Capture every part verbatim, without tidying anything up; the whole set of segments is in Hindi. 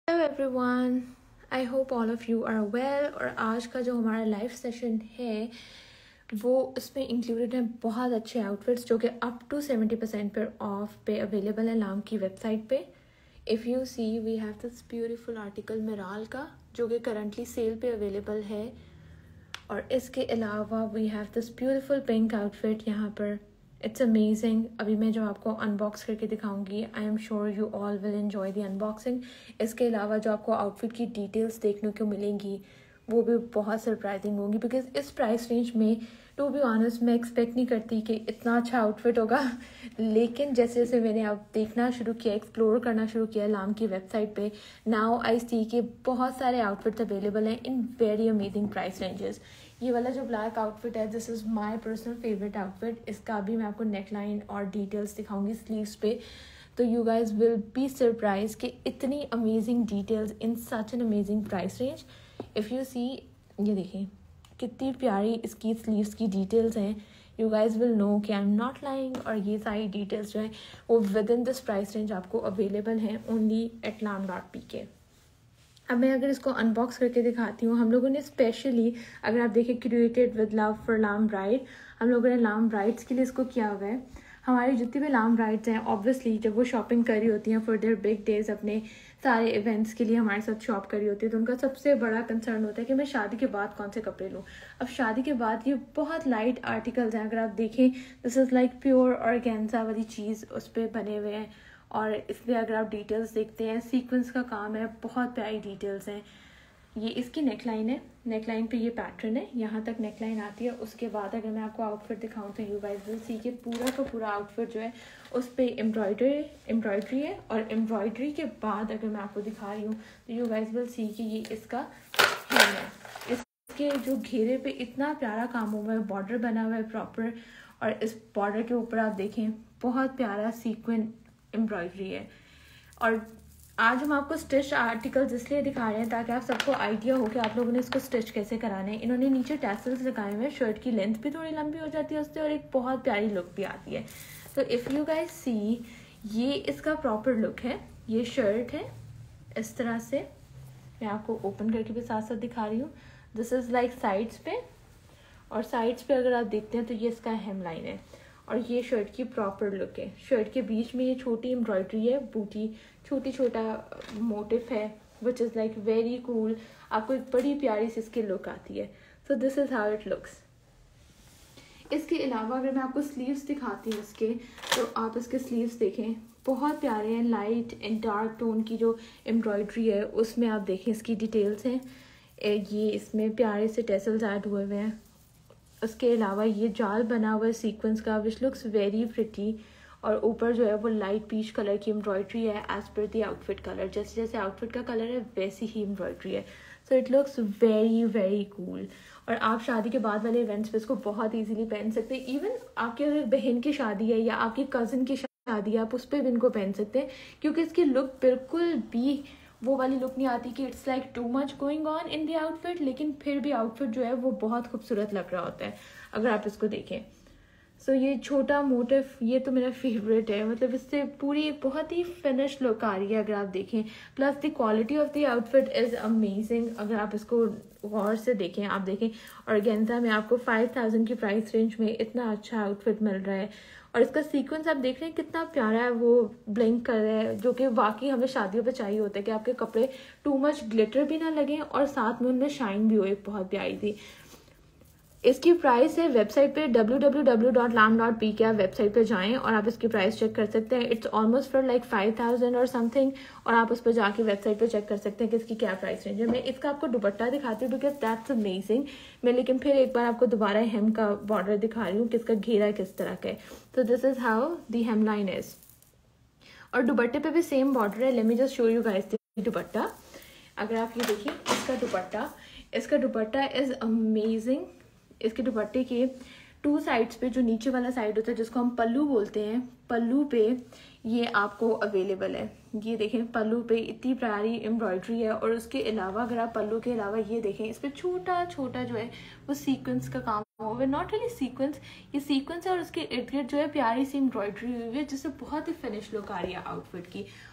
Hello everyone, I hope all of you are well. और आज का जो हमारा लाइव सेशन है वो इसमें इंक्लूडेड है बहुत अच्छे आउटफिट्स जो कि अप टू सेवेंटी परसेंट पर ऑफ पे अवेलेबल है लाम की वेबसाइट पे। If you see we have this beautiful article Miral का जो कि करंटली सेल पे अवेलेबल है। और इसके अलावा we have this beautiful pink outfit यहाँ पर। It's amazing. अभी मैं जो आपको अनबॉक्स करके दिखाऊंगी, I am sure you all will enjoy the unboxing. इसके अलावा जो आपको आउटफिट की डिटेल्स देखने को मिलेंगी वो भी बहुत सरप्राइजिंग होंगी, बिकॉज इस प्राइस रेंज में टू बी ऑनेस्ट मैं एक्सपेक्ट नहीं करती कि इतना अच्छा आउटफिट होगा। लेकिन जैसे जैसे मैंने अब देखना शुरू किया, एक्सप्लोर करना शुरू किया लाम की वेबसाइट पे, नाउ आई सी के बहुत सारे आउटफिट्स अवेलेबल हैं in very amazing price ranges. ये वाला जो ब्लैक आउटफिट है, this is my personal favourite outfit. इसका भी मैं आपको नेक लाइन और डिटेल्स दिखाऊंगी स्लीव्स पे, तो you guys will be surprise कि इतनी amazing details in such an amazing price range. If you see, ये देखिए कितनी प्यारी इसकी स्लीव्स की डिटेल्स हैं। यू गाइज विल नो कि आई एम नॉट लाइंग, और ये सारी डिटेल्स जो हैं वो within this price range आपको अवेलेबल हैं only at Laam dot P K. अब मैं अगर इसको अनबॉक्स करके दिखाती हूँ, हम लोगों ने स्पेशली, अगर आप देखें, created with love for Laam bride, हम लोगों ने लाम ब्राइड्स के लिए इसको किया हुआ है। हमारी जितनी भी लाम ब्राइड्स हैं ऑब्वियसली जब वो शॉपिंग कर रही होती हैं फॉर देयर बिग डेज, अपने सारे इवेंट्स के लिए हमारे साथ शॉप कर रही होती है, तो उनका सबसे बड़ा कंसर्न होता है कि मैं शादी के बाद कौन से कपड़े लूँ। अब शादी के बाद ये बहुत लाइट आर्टिकल्स हैं, अगर आप देखें this is like pure organza वाली चीज़ उस पर बने हुए हैं। और इसलिए अगर आप डिटेल्स देखते हैं, सीक्वेंस का काम है, बहुत प्यारी डिटेल्स हैं। ये इसकी नेकलाइन है, नेकलाइन पे ये पैटर्न है, यहाँ तक नेकलाइन आती है। उसके बाद अगर मैं आपको आउटफिट दिखाऊं तो यू गाइस विल सी के पूरा का पूरा आउटफिट जो है उस पर एम्ब्रॉयडरी एम्ब्रॉयडरी है। और एम्ब्रॉयडरी के बाद अगर मैं आपको दिखा रही हूँ तो यू गाइस विल सी कि ये इसका हेम है। इसके जो घेरे पे इतना प्यारा काम हुआ है, बॉर्डर बना हुआ है प्रॉपर, और इस बॉर्डर के ऊपर आप देखें बहुत प्यारा सीक्वेंट एम्ब्रॉयडरी है। और आज हम आपको स्टिच आर्टिकल्स इसलिए दिखा रहे हैं ताकि आप सबको आइडिया हो कि आप लोगों ने इसको स्टिच कैसे कराना है। इन्होंने नीचे टैसल्स लगाए हुए हैं, शर्ट की लेंथ भी थोड़ी लंबी हो जाती है उससे, और एक बहुत प्यारी लुक भी आती है। तो इफ़ यू गाइस सी, ये इसका प्रॉपर लुक है। ये शर्ट है इस तरह से, मैं आपको ओपन करके भी साथ साथ दिखा रही हूँ। दिस इज़ लाइक साइड्स पे, और साइड्स पे अगर आप देखते हैं तो ये इसका हेम लाइन है, और ये शर्ट की प्रॉपर लुक है। शर्ट के बीच में ये छोटी एम्ब्रॉयडरी है, बूटी छोटी छोटा मोटिफ है, which is like very cool. आपको एक बड़ी प्यारी सी इसकी लुक आती है। So this is how it looks. इसके अलावा अगर मैं आपको स्लीव्स दिखाती हूँ इसके, तो आप इसके स्लीव्स देखें, बहुत प्यारे हैं। लाइट एंड डार्क टोन की जो एम्ब्रॉयडरी है उसमें आप देखें इसकी डिटेल्स हैं। ये इसमें प्यारे से टेसल्स ऐड हुए हुए हैं। उसके अलावा ये जाल बना हुआ है सीक्वेंस का, विच लुक्स वेरी प्रिटी। और ऊपर जो है वो लाइट पीच कलर की एम्ब्रॉयडरी है एज पर दी आउटफिट कलर। जैसे जैसे आउटफिट का कलर है वैसी ही एम्ब्रॉयडरी है। So it looks very very cool. और आप शादी के बाद वाले इवेंट्स पे इसको बहुत इजीली पहन सकते हैं। इवन आपके अगर बहन की शादी है या आपकी कज़न की शादी है, आप उस पर भी इनको पहन सकते हैं, क्योंकि इसकी लुक बिल्कुल भी वो वाली लुक नहीं आती कि it's like too much going on in the outfit, लेकिन फिर भी आउटफिट जो है वो बहुत खूबसूरत लग रहा होता है अगर आप इसको देखें। सो so, ये छोटा मोटिफ ये तो मेरा फेवरेट है, मतलब इससे पूरी बहुत ही फिनिश लुक आ रही है अगर आप देखें। Plus the quality of the outfit is amazing. अगर आप इसको गौर से देखें, आप देखें ऑर्गेन्जा में आपको फाइव थाउजेंड की प्राइस रेंज में इतना अच्छा आउटफिट मिल रहा है। और इसका सीक्वेंस आप देख रहे हैं कितना प्यारा है, वो ब्लिंक कर रहा है, जो कि वाकई हमें शादियों पे चाहिए होता है कि आपके कपड़े टू मच ग्लिटर भी ना लगें और साथ में उनमें शाइन भी हो एक बहुत प्यारी सी। इसकी प्राइस है वेबसाइट पे डब्ल्यू डब्ल्यू डब्ल्यू डॉट लाम डॉट पी के, आप वेबसाइट पे जाएं और आप इसकी प्राइस चेक कर सकते हैं। It's almost for like five thousand और समथिंग, और आप उस पर जाके वेबसाइट पे चेक कर सकते हैं कि इसकी क्या प्राइस रेंज है। मैं इसका आपको दुपट्टा दिखाती हूँ बिकॉज दैट्स अमेजिंग। मैं लेकिन फिर एक बार आपको दोबारा हेम का बॉर्डर दिखा रही हूँ कि इसका घेरा किस तरह का है। तो this is how the hemline is. और दुपट्टे पे भी सेम बॉर्डर है। Let me just show you guys the dupatta. अगर आप ये देखिए इसका दुपट्टा, इसका दुपट्टा इज अमेजिंग। इसके दुपट्टे के टू साइड्स पे जो नीचे वाला साइड होता है जिसको हम पल्लू बोलते हैं, पल्लू पे ये आपको अवेलेबल है। ये देखें पल्लू पे इतनी प्यारी एम्ब्रॉयडरी है। और उसके अलावा अगर आप पल्लू के अलावा ये देखें, इस पर छोटा छोटा जो है वो सीक्वेंस का काम हुआ है। नॉट रियली सीक्वेंस, ये सीक्वेंस है और उसके इर्द गिर्द जो है प्यारी सी एम्ब्रॉयडरी हुई है जिससे बहुत ही फिनिश लुक आ रही है आउटफिट की।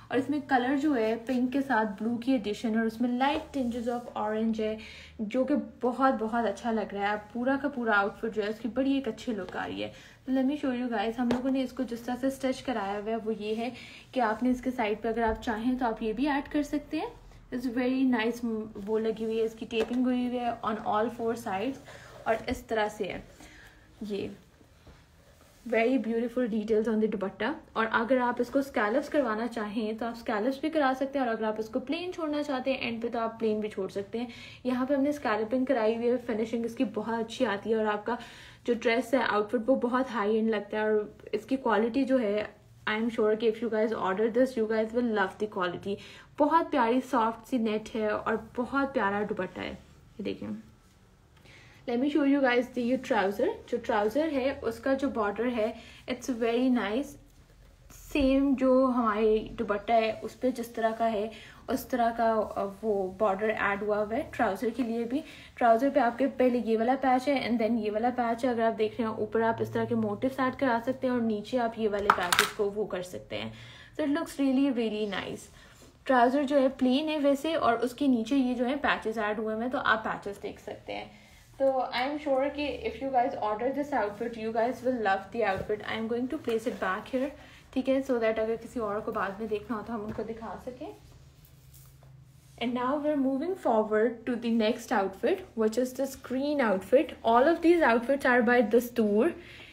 और इसमें कलर जो है पिंक के साथ ब्लू की एडिशन, और उसमें लाइट टिंजेस ऑफ ऑरेंज है जो कि बहुत बहुत अच्छा लग रहा है। पूरा का पूरा आउटफिट जो है उसकी बड़ी एक अच्छी लुक आ रही है। तो let me show you guys, हम लोगों ने इसको जिस तरह से स्टिच कराया हुआ है वो ये है कि आपने इसके साइड पे अगर आप चाहें तो आप ये भी ऐड कर सकते हैं। इट्स वेरी नाइस, वो लगी हुई है, इसकी टेपिंग हुई हुई है ऑन ऑल फोर साइड्स, और इस तरह से है ये very beautiful details on the dupatta. और अगर आप इसको स्कैलप्स करवाना चाहें तो आप स्कैलप्स भी करा सकते हैं, और अगर आप इसको प्लेन छोड़ना चाहते हैं एंड पे तो आप प्लेन भी छोड़ सकते हैं। यहाँ पे हमने स्कैलपिंग कराई हुई है, फिनिशिंग इसकी बहुत अच्छी आती है, और आपका जो ड्रेस है आउटफिट वो बहुत हाई एंड लगता है, और इसकी क्वालिटी जो है आई एम श्योर कि if you guys order this you guys will love the quality. बहुत प्यारी सॉफ्ट सी नेट है और बहुत प्यारा दुपट्टा है। ये देखिए, let me show you guys the ये ट्राउज़र। जो ट्राउज़र है उसका जो बॉर्डर है इट्स वेरी नाइस, सेम जो हमारे दुपट्टा है उस पर जिस तरह का है उस तरह का वो बॉर्डर ऐड हुआ हुआ है ट्राउज़र के लिए भी। ट्राउज़र पे आपके पहले ये वाला पैच है एंड देन ये वाला पैच है। अगर आप देख रहे हैं ऊपर आप इस तरह के मोटिव्स ऐड करा सकते हैं, और नीचे आप ये वाले पैचेस को वो कर सकते हैं। So it looks really really nice. Trouser जो है प्लेन है वैसे, और उसके नीचे ये जो है पैचेस ऐड हुए हैं, तो आप पैचेस देख सकते हैं। तो आई एम श्योर कि if you guys order this outfit you guys will love the outfit. I am going to place it back here, ठीक है, सो दैट अगर किसी और को बाद में देखना हो तो हम उनको दिखा सकें। And now we're moving forward to the next outfit, which is this green outfit. All of these outfits are by Dastoor.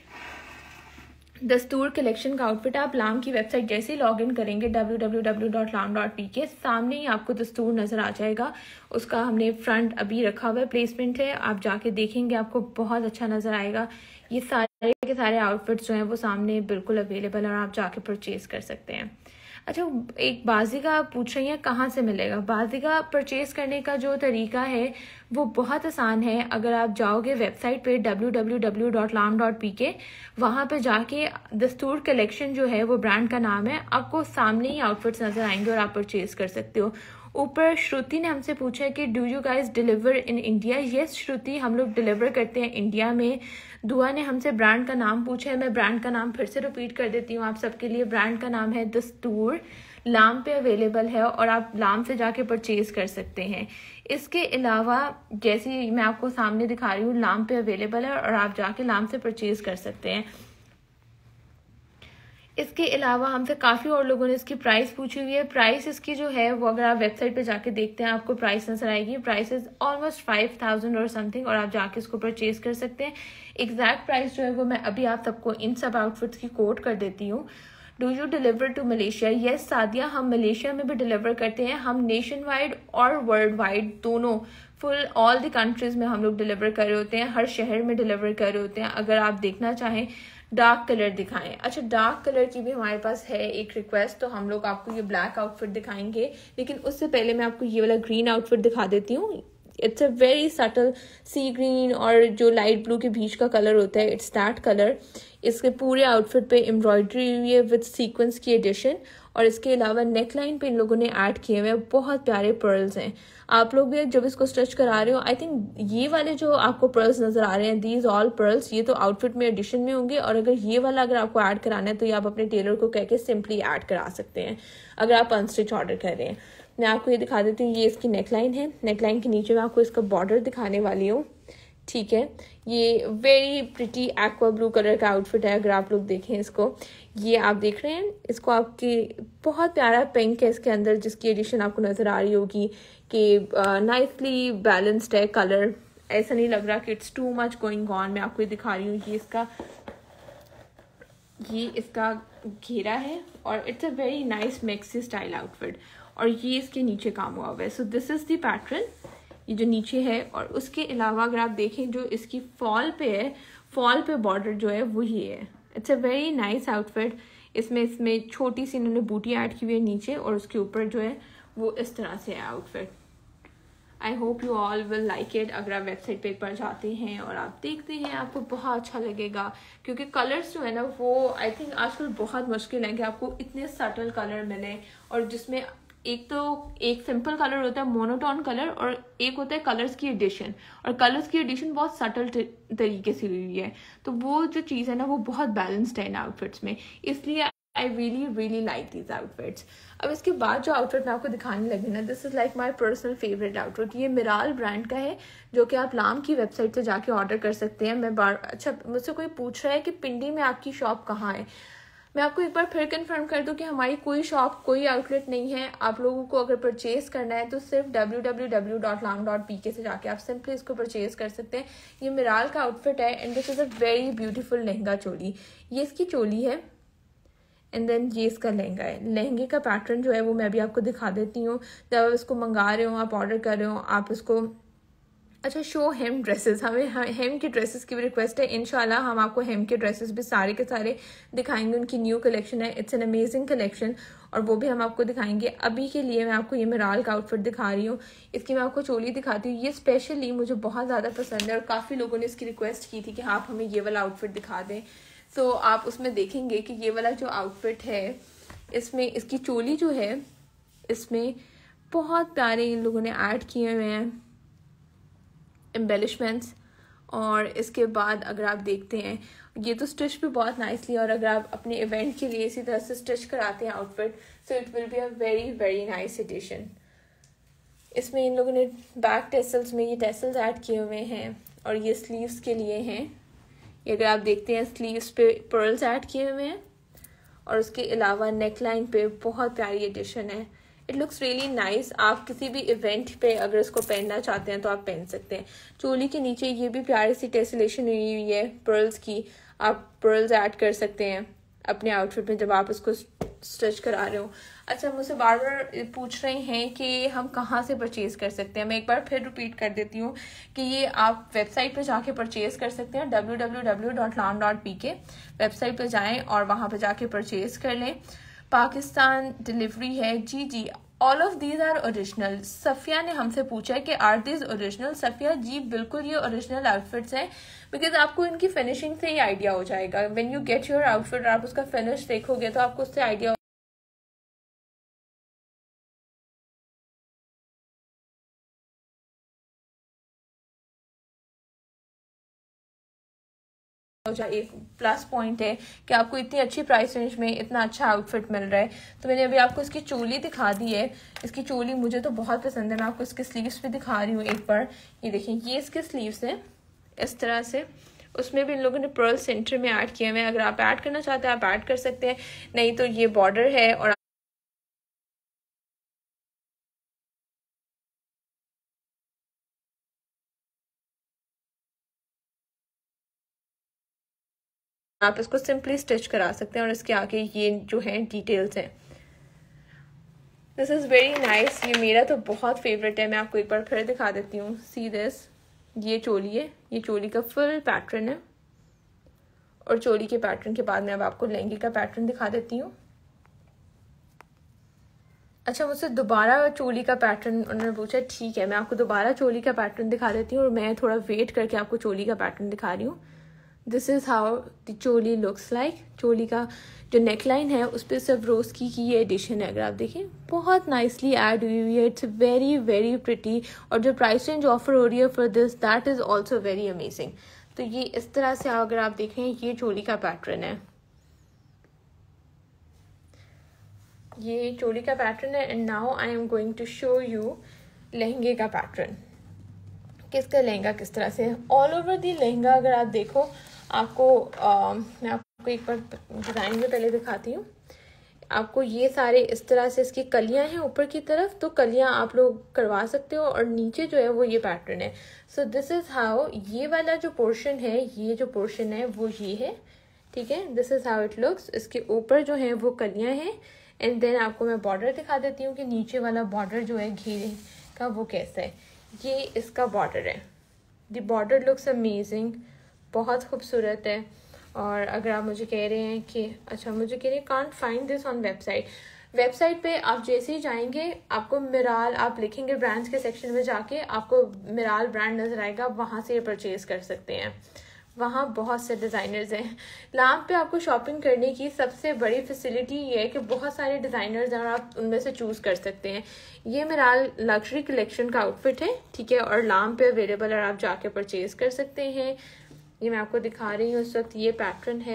Dastoor collection का आउटफिट। आप लाम की वेबसाइट जैसे ही लॉग इन करेंगे डब्ल्यू डब्ल्यू डब्ल्यू डॉट लाम डॉट पी के, सामने ही आपको दस्तूर नज़र आ जाएगा। उसका हमने फ्रंट अभी रखा हुआ है, प्लेसमेंट है, आप जाके देखेंगे आपको बहुत अच्छा नज़र आएगा। ये सारे के सारे आउटफिट्स जो हैं वो सामने बिल्कुल अवेलेबल है, और आप जाके परचेज़ कर सकते हैं। अच्छा, एक बाज़िगा पूछ रही हैं कहाँ से मिलेगा। बाज़िगा परचेज़ करने का जो तरीका है वो बहुत आसान है। अगर आप जाओगे वेबसाइट पे डब्ल्यू डब्ल्यू डब्ल्यू डॉट लाम डॉट पी के, वहाँ पे जाके दस्तूर कलेक्शन जो है वो ब्रांड का नाम है, आपको सामने ही आउटफिट्स नज़र आएंगे और आप परचेज़ कर सकते हो। ऊपर श्रुति ने हमसे पूछा है कि do you guys deliver in India. Yes Shruti, हम लोग डिलीवर करते हैं इंडिया में। दुआ ने हमसे ब्रांड का नाम पूछा है, मैं ब्रांड का नाम फिर से रिपीट कर देती हूँ आप सबके लिए। ब्रांड का नाम है दस्तूर, लाम पे अवेलेबल है और आप लाम से जाके परचेज कर सकते हैं। इसके अलावा जैसे मैं आपको सामने दिखा रही हूँ, लाम पे अवेलेबल है और आप जाके लाम से परचेज कर सकते हैं। इसके अलावा हमसे काफ़ी और लोगों ने इसकी प्राइस पूछी हुई है। प्राइस इसकी जो है वो अगर आप वेबसाइट पे जाके देखते हैं आपको प्राइस नजर आएगी। Price is almost five thousand और समथिंग, और आप जाके इसको परचेज कर सकते हैं। एग्जैक्ट प्राइस जो है वो मैं अभी आप सबको इन सब आउटफिट्स की कोट कर देती हूँ। Do you deliver to Malaysia? Yes Sadia, हम मलेशिया में भी डिलीवर करते हैं। हम नेशन वाइड और वर्ल्ड वाइड दोनों फुल ऑल द कंट्रीज में हम लोग डिलीवर कर रहे होते हैं, हर शहर में डिलीवर कर रहे होते हैं। अगर आप देखना चाहें डार्क कलर दिखाएं। अच्छा, डार्क कलर की भी हमारे पास है एक रिक्वेस्ट, तो हम लोग आपको ये ब्लैक आउटफिट दिखाएंगे, लेकिन उससे पहले मैं आपको ये वाला ग्रीन आउटफिट दिखा देती हूँ। It's a very subtle sea green, और जो लाइट ब्लू के बीच का कलर होता है इट्स दैट कलर। इसके पूरे आउटफिट पे एम्ब्रॉयडरी हुई है विद सीक्वेंस की एडिशन, और इसके अलावा नेक लाइन पे इन लोगों ने ऐड किए हुए बहुत प्यारे पर्ल्स हैं। आप लोग भी जब इसको स्टिच करा रहे हो, आई थिंक ये वाले जो आपको पर्ल्स नजर आ रहे हैं, दीज ऑल पर्ल्स, ये तो आउटफिट में एडिशन में होंगे, और अगर ये वाला अगर आपको ऐड कराना है तो ये आप अपने टेलर को कह के सिंपली ऐड करा सकते हैं अगर आप अनस्टिच ऑर्डर कर रहे हैं। मैं आपको ये दिखा देती हूँ, ये इसकी नेकलाइन है। नेकलाइन के नीचे मैं आपको इसका बॉर्डर दिखाने वाली हूँ, ठीक है। ये very pretty aqua blue colour का आउटफिट है। अगर आप लोग देखें इसको, ये आप देख रहे हैं इसको, आपकी बहुत प्यारा पिंक है इसके अंदर, जिसकी एडिशन आपको नज़र आ रही होगी कि नाइसली बैलेंस्ड है कलर। ऐसा नहीं लग रहा कि it's too much going on. मैं आपको ये दिखा रही हूँ, ये इसका ये इसका घेरा है, और it's a very nice maxi style outfit, और ये इसके नीचे काम हुआ हुआ है। So this is the pattern, ये जो नीचे है। और उसके अलावा अगर आप देखें जो इसकी फॉल पे है, फॉल पे बॉर्डर जो है वो ये है। It's a very nice outfit. इसमें इसमें छोटी सी इन्होंने बूटी ऐड की हुई है नीचे, और उसके ऊपर जो है वो इस तरह से है outfit. I hope you all will like it. अगर आप वेबसाइट पे एक बार जाते हैं और आप देखते हैं, आपको बहुत अच्छा लगेगा, क्योंकि कलर्स जो है ना वो आई थिंक आजकल बहुत मुश्किल है कि आपको इतने सटल कलर मिले, और जिसमें एक तो एक सिंपल कलर होता है मोनोटोन कलर, और एक होता है कलर्स की एडिशन, और कलर्स की एडिशन बहुत सटल तरीके से हुई है। तो वो जो चीज़ है ना वो बहुत बैलेंस्ड है इन आउटफिट्स में, इसलिए I really really like these outfits. अब इसके बाद जो आउटफिट मैं आपको दिखाने लगी ना, this is like my personal favourite outfit. ये मिराल ब्रांड का है, जो कि आप लाम की वेबसाइट से जाके ऑर्डर कर सकते हैं। मैं बार अच्छा मुझसे कोई पूछ रहा है कि पिंडी में आपकी शॉप कहाँ है। मैं आपको एक बार फिर कंफर्म कर दूं कि हमारी कोई शॉप, कोई आउटलेट नहीं है। आप लोगों को अगर परचेज करना है तो सिर्फ डब्ल्यू डब्ल्यू डब्ल्यू डॉट लाम डॉट पी के से जाके आप सिंपली इसको परचेज कर सकते हैं। ये मिराल का आउटफिट है and this is a very beautiful lehenga choli. ये इसकी चोली है एंड देन ये इसका लहंगा है। लहंगे का पैटर्न जो है वो मैं भी आपको दिखा देती हूँ। जब आप इसको मंगा रहे हो, आप ऑर्डर कर रहे हो, आप इसको अच्छा शो हेम ड्रेसेस, हमें हेम की ड्रेसेस की भी रिक्वेस्ट है। इंशाल्लाह हम आपको हेम के ड्रेसेस भी सारे के सारे दिखाएंगे। उनकी न्यू कलेक्शन है, इट्स एन अमेजिंग कलेक्शन, और वो भी हम आपको दिखाएंगे। अभी के लिए मैं आपको ये मिराल का आउटफिट दिखा रही हूँ। इसकी मैं आपको चोली दिखाती हूँ। ये स्पेशली मुझे बहुत ज़्यादा पसंद है और काफ़ी लोगों ने इसकी रिक्वेस्ट की थी कि आप हमें ये वाला आउटफिट दिखा दें। सो so, आप उसमें देखेंगे कि ये वाला जो आउटफिट है, इसमें इसकी चोली जो है, इसमें बहुत प्यारे इन लोगों ने ऐड किए हुए हैं एम्बेलिशमेंट्स। और इसके बाद अगर आप देखते हैं, ये तो स्टिच भी बहुत नाइसली, और अगर आप अपने इवेंट के लिए इसी तरह से स्टिच कराते हैं outfit, so it will be a very very nice addition. इसमें इन लोगों ने बैक टेसल्स में ये टेसल्स ऐड किए हुए हैं, और ये स्लीव्स के लिए हैं। ये अगर आप देखते हैं स्लीव्स पे पर्ल्स ऐड किए हुए हैं, और उसके अलावा नेक लाइन पे बहुत प्यारी एडिशन है। It looks really nice. आप किसी भी इवेंट पे अगर इसको पहनना चाहते हैं तो आप पहन सकते हैं। चोली के नीचे ये भी प्यारी सी टेसलेशन हुई हुई है पर्ल्स की। आप पर्ल्स ऐड कर सकते हैं अपने आउटफिट में जब आप इसको स्टिच करा रहे हो। अच्छा, मुझसे बार बार पूछ रहे हैं कि हम कहाँ से परचेज कर सकते हैं। मैं एक बार फिर रिपीट कर देती हूँ कि ये आप वेबसाइट पे जाके परचेज कर सकते हैं। डब्ल्यू डब्ल्यू डब्ल्यू डॉट लाम डॉट पी के वेबसाइट पे जाएं और वहाँ पे जाके परचेज कर लें। पाकिस्तान डिलीवरी है। जी जी, all of these are original. Safia ने हमसे पूछा है कि are these original. Safia ji बिल्कुल ये ओरिजिनल आउटफिट्स हैं, बिकॉज आपको इनकी फिनिशिंग से ही आइडिया हो जाएगा। When you get your outfit, आप उसका फिनिश देखोगे तो आपको उससे आइडिया एक प्लस पॉइंट है कि आपको इतनी अच्छी प्राइस रेंज में इतना अच्छा आउटफिट मिल रहा है। तो मैंने अभी आपको इसकी चोली दिखा दी है। इसकी चोली मुझे तो बहुत पसंद है। मैं आपको इसके स्लीव्स भी दिखा रही हूँ एक बार। ये देखिए, ये इसके स्लीव्स हैं इस तरह से। उसमें भी इन लोगों ने पर्ल सेंटर में ऐड किए हुए हैं। अगर आप ऐड करना चाहते हैं आप ऐड कर सकते हैं, नहीं तो ये बॉर्डर है। और आप इसको सिंपली स्टिच करा सकते हैं। और इसके आगे ये जो है डिटेल्स हैं। This is very nice. ये मेरा तो बहुत फेवरेट है। मैं आपको एक बार फिर दिखा देती हूँ। सी दिस, ये चोली है। ये चोली का फुल पैटर्न है, और चोली के पैटर्न के बाद मैं अब आपको लहंगे का पैटर्न दिखा देती हूँ। अच्छा, मुझसे दोबारा चोली का पैटर्न उन्होंने पूछा। ठीक है, मैं आपको दोबारा चोली का पैटर्न दिखा देती हूँ, और मैं थोड़ा वेट करके आपको चोली का पैटर्न दिखा रही हूँ। This is how the choli looks like. Choli का जो नेक लाइन है उस पर सब रोज की की ये एडिशन है। अगर आप देखें, बहुत नाइसली ऐड हुई हुई है। It's very very pretty. और जो प्राइस रेंज ऑफर हो रही है for this, that is also very amazing. तो ये इस तरह से अगर आप देखें, ये चोली का पैटर्न है। ये चोली का पैटर्न है। And now I am going to show you लहंगे का पैटर्न। किसका लहंगा किस तरह से ऑल ओवर दी लहंगा अगर आप देखो, आपको आ, मैं आपको एक बार डिज़ाइन में पहले दिखाती हूँ। आपको ये सारे इस तरह से इसकी कलियां हैं ऊपर की तरफ, तो कलियां आप लोग करवा सकते हो। और नीचे जो है वो ये पैटर्न है। सो दिस इज़ हाउ, ये वाला जो पोर्शन है, ये जो पोर्शन है वो ये है। ठीक है, this is how it looks. इसके ऊपर जो है वो कलियां हैं। एंड देन आपको मैं बॉर्डर दिखा देती हूँ कि नीचे वाला बॉर्डर जो है घेरे का वो कैसा है। ये इसका बॉर्डर है। द बॉर्डर लुक्स अमेजिंग, बहुत खूबसूरत है। और अगर आप मुझे कह रहे हैं कि अच्छा, मुझे कह रहे हैं can't find this on website, website पे आप जैसे ही जाएंगे आपको मिराल, आप लिखेंगे ब्रांड्स के सेक्शन में जाके आपको मिराल ब्रांड नज़र आएगा, वहाँ से परचेज़ कर सकते हैं। वहाँ बहुत से डिज़ाइनर्स हैं। लाम पे आपको शॉपिंग करने की सबसे बड़ी फैसिलिटी ये है कि बहुत सारे डिज़ाइनर्स हैं और आप उनमें से चूज़ कर सकते हैं। ये मिराल लग्जरी कलेक्शन का आउटफिट है, ठीक है, और लाम पे अवेलेबल और आप जाके परचेज़ कर सकते हैं। ये मैं आपको दिखा रही हूँ इस वक्त। ये पैटर्न है,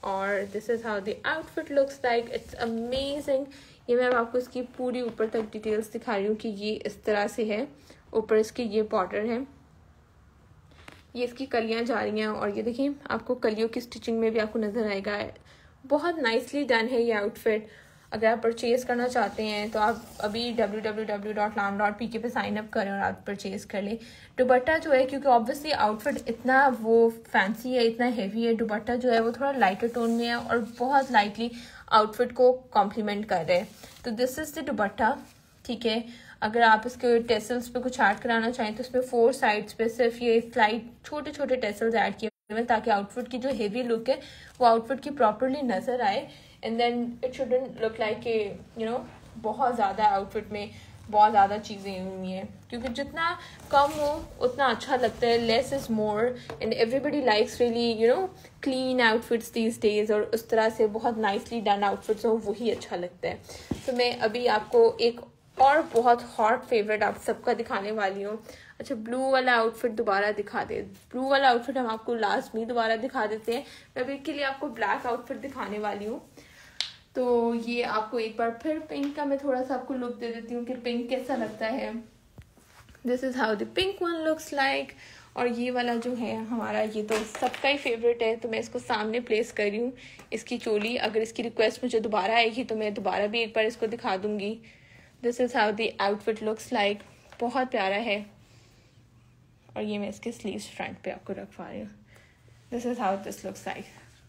और this is how the outfit looks like, it's amazing. ये मैं आपको इसकी पूरी ऊपर तक डिटेल्स दिखा रही हूँ कि ये इस तरह से है, ऊपर इसकी ये बॉर्डर है, ये इसकी कलियाँ जा रही हैं और ये देखिए आपको कलियों की स्टिचिंग में भी आपको नज़र आएगा। बहुत नाइसली डन है ये आउटफिट। अगर आप परचेज़ करना चाहते हैं तो आप अभी डब्ल्यू डब्ल्यू डब्ल्यू डॉट लाम डॉट पी के पे साइन अप करें और आप परचेज़ कर लें। दुपट्टा जो है, क्योंकि ऑब्वियसली आउटफिट इतना वो फैंसी है, इतना हेवी है, दुपट्टा जो है वो थोड़ा लाइटर टोन में है और बहुत लाइटली आउटफिट को कॉम्प्लीमेंट कर रहे हैं। तो दिस इज़ द दुपट्टा, ठीक है। अगर आप इसके टेसल्स पे कुछ ऐड कराना चाहें तो इसमें फोर साइड्स पे सिर्फ ये स्लाइड छोटे छोटे टेसल्स ऐड किए हुए हैं ताकि आउटफिट की जो हेवी लुक है वो आउटफिट की प्रॉपरली नज़र आए। And then it shouldn't look like के यू नो बहुत ज़्यादा आउटफिट में बहुत ज़्यादा चीज़ें हुई हैं, क्योंकि जितना कम हो उतना अच्छा लगता है। Less is more and everybody likes really you know clean outfits these days, और उस तरह से बहुत नाइसली डन आउटफिट्स हो वही अच्छा लगता है। तो मैं अभी आपको एक और बहुत हॉट फेवरेट आप सबका दिखाने वाली हूँ। अच्छा, ब्लू वाला आउटफिट दोबारा दिखा दे। ब्लू वाला आउटफिट हम आपको लास्ट में दोबारा दिखा देते हैं। मैं अभी के लिए आपको ब्लैक आउटफिट दिखाने वाली हूँ। तो ये आपको एक बार फिर पिंक का मैं थोड़ा सा आपको लुक दे देती हूँ कि पिंक कैसा लगता है। This is how the pink one looks like. और ये वाला जो है हमारा, ये तो सबका ही फेवरेट है, तो मैं इसको सामने प्लेस कर रही हूँ। इसकी चोली, अगर इसकी रिक्वेस्ट मुझे दोबारा आएगी तो मैं दोबारा भी एक बार इसको दिखा दूँगी। This is how the outfit looks like, बहुत प्यारा है। और ये मैं इसके स्लीव्स फ्रंट पे आपको रखवा रही हूँ। This is how this looks like.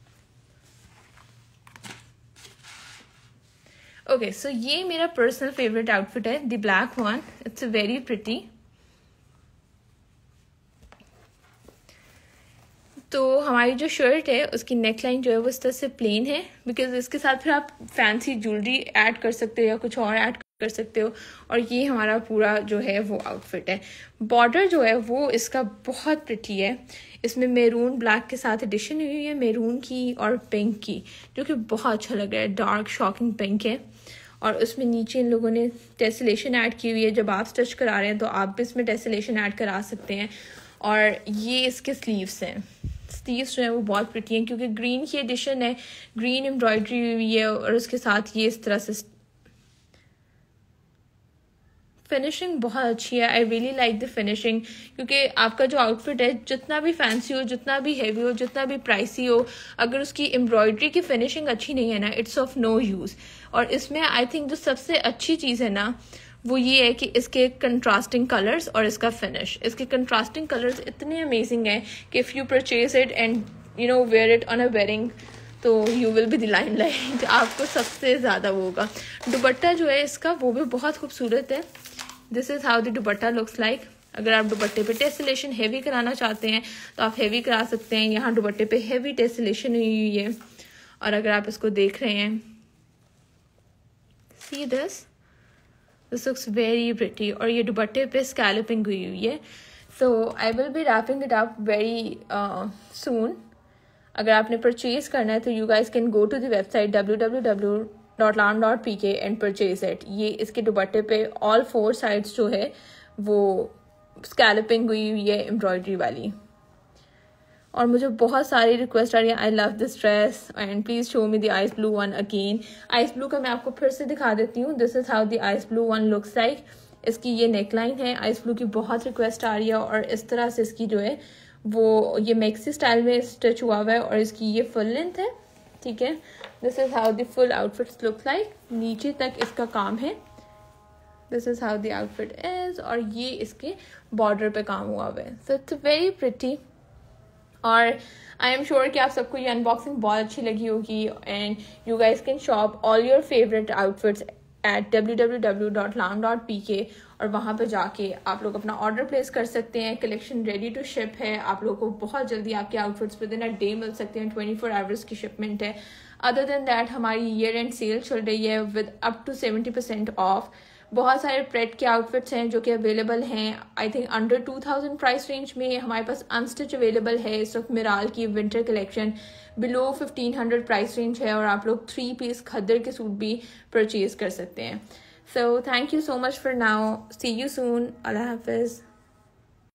Okay, so ये मेरा पर्सनल फेवरेट आउटफिट है, the black one. It's very pretty. तो हमारी जो शर्ट है उसकी नेकलाइन जो है वो इस तरह से प्लेन है, बिकॉज इसके साथ फिर आप फैंसी ज्वेलरी ऐड कर सकते हो या कुछ और ऐड कर सकते हो। और ये हमारा पूरा जो है वो आउटफिट है। बॉर्डर जो है वो इसका बहुत प्रिटी है। इसमें मैरून ब्लैक के साथ एडिशन हुई है, मैरून की और पिंक की, जो कि बहुत अच्छा लग रहा है। डार्क शॉकिंग पिंक है और उसमें नीचे इन लोगों ने टेसलेशन ऐड की हुई है। जब आप स्टिच करा रहे हैं तो आप भी इसमें टेसलेशन ऐड करा सकते हैं। और ये इसके स्लीव्स हैं। स्लीव्स जो है वो बहुत प्रिटी हैं, क्योंकि ग्रीन की एडिशन है, ग्रीन एम्ब्रॉयडरी हुई है और उसके साथ ये इस तरह से फिनिशिंग बहुत अच्छी है। I really like the finishing, क्योंकि आपका जो आउटफिट है जितना भी फैंसी हो, जितना भी हैवी हो, जितना भी प्राइसी हो, अगर उसकी एम्ब्रॉयडरी की फिनिशिंग अच्छी नहीं है ना, इट्स ऑफ नो यूज़। और इसमें आई थिंक जो सबसे अच्छी चीज़ है ना वो ये है कि इसके कंट्रास्टिंग कलर्स और इसका फिनिश। इसके कंट्रास्टिंग कलर्स इतने अमेजिंग हैं कि if you purchase it and you know wear it on a wedding तो you will be the limelight. आपको सबसे ज़्यादा वो होगा। दुपट्टा जो है इसका वो भी बहुत खूबसूरत है। This is how the dupatta looks like. अगर आप दुपट्टे पे टेसलेशन हैवी कराना चाहते हैं तो आप हैवी करा सकते हैं। यहाँ दुपट्टे पे हैवी टेसलेशन हुई हुई है। और अगर आप इसको देख रहे हैं, see this this looks very pretty. और ये दुपट्टे पे स्कैलपिंग हुई हुई है। So I will be wrapping it up very soon. अगर आपने परचेज करना है तो you guys can go to the website W W W dot लाम dot P K and purchase it. ये इसके दुपट्टे पे ऑल फोर साइड्स जो है वो स्कैलपिंग हुई हुई है एम्ब्रॉयडरी वाली। और मुझे बहुत सारी रिक्वेस्ट आ रही है, I love this dress and please show me the ice blue one again. Ice blue का मैं आपको फिर से दिखा देती हूँ। This is how the ice blue one looks like. इसकी ये नेकलाइन है। आइस ब्लू की बहुत रिक्वेस्ट आ रही है और इस तरह से इसकी जो है वो ये मैक्सी स्टाइल में स्टिच हुआ हुआ है और इसकी ये फुल लेंथ है, ठीक है। This is how the full outfit looks like. नीचे तक इसका काम है। This is how the outfit is. और ये इसके बॉर्डर पे काम हुआ हुआ है। So it's very pretty. और आई एम श्योर कि आप सबको ये अनबॉक्सिंग बहुत अच्छी लगी होगी and you guys can shop all your favourite outfits at W W W dot लाम डॉट पी के। और वहाँ पे जाके आप लोग अपना ऑर्डर प्लेस कर सकते हैं। कलेक्शन रेडी टू शिप है। आप लोगों को बहुत जल्दी आपके outfits within a day मिल सकते हैं। ट्वेंटी फोर आवर्स की शिपमेंट है। अदर देन दैट हमारी ईयर एंड सेल चल रही है with up to seventy percent off. बहुत सारे प्रेट के आउटफिट्स हैं जो कि अवेलेबल हैं। I think under two thousand price range में हमारे पास अनस्टिच अवेलेबल है इस वक्त। मिराल की winter collection below fifteen hundred price range है और आप लोग थ्री पीस खद्दर के सूट भी परचेज कर सकते हैं। So thank you so much for now. See you soon. अल्लाह हाफिज़।